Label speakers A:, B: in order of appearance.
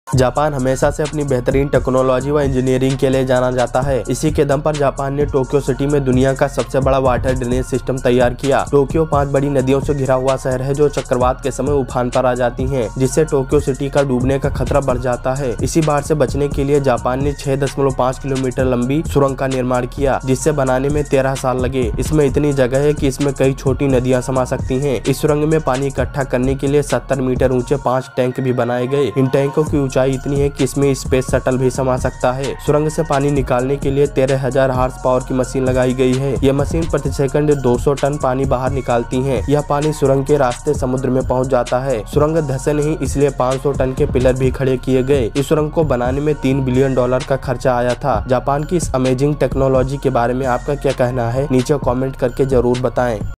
A: Japan हमेशा से अपनी बेहतरीन टेक्नोलॉजी व इंजीनियरिंग के लिए जाना जाता है। इसी के दम पर जापान ने टोक्यो सिटी में दुनिया का सबसे बड़ा वाटर ड्रेनेज सिस्टम तैयार किया। टोक्यो 5 बड़ी नदियों से घिरा हुआ शहर है जो चक्रवात के समय उफान पर आ जाती हैं, जिससे टोक्यो सिटी का डूबने का खतरा बढ़ जाता है। इसी बाढ़ से बचने के लिए जापान ने 6.5 किलोमीटर लंबी सुरंग का निर्माण किया, जिससे बनाने में 13 साल लगे। इसमें इतनी जगह है कि इसमें कई छोटी नदियां समा सकती हैं। इस सुरंग में पानी इकट्ठा करने के लिए 70 मीटर ऊंचे 5 टैंक भी बनाए गए। इन टैंकों की ऊंचाई इतनी है कि इसमें स्पेस शटल भी समा सकता है। सुरंग से पानी निकालने के लिए 13,000 हॉर्स पावर की मशीन लगाई गई है। यह मशीन प्रति सेकंड 200 टन पानी बाहर निकालती है। यह पानी सुरंग के रास्ते समुद्र में पहुंच जाता है। सुरंग धंसे नहीं, इसलिए 500 टन के पिलर भी खड़े किए गए। इस सुरंग को बनाने में $3 बिलियन का खर्चा आया था। जापान की इस अमेजिंग टेक्नोलॉजी के बारे में आपका क्या कहना है? नीचे कमेंट करके जरूर बताएं।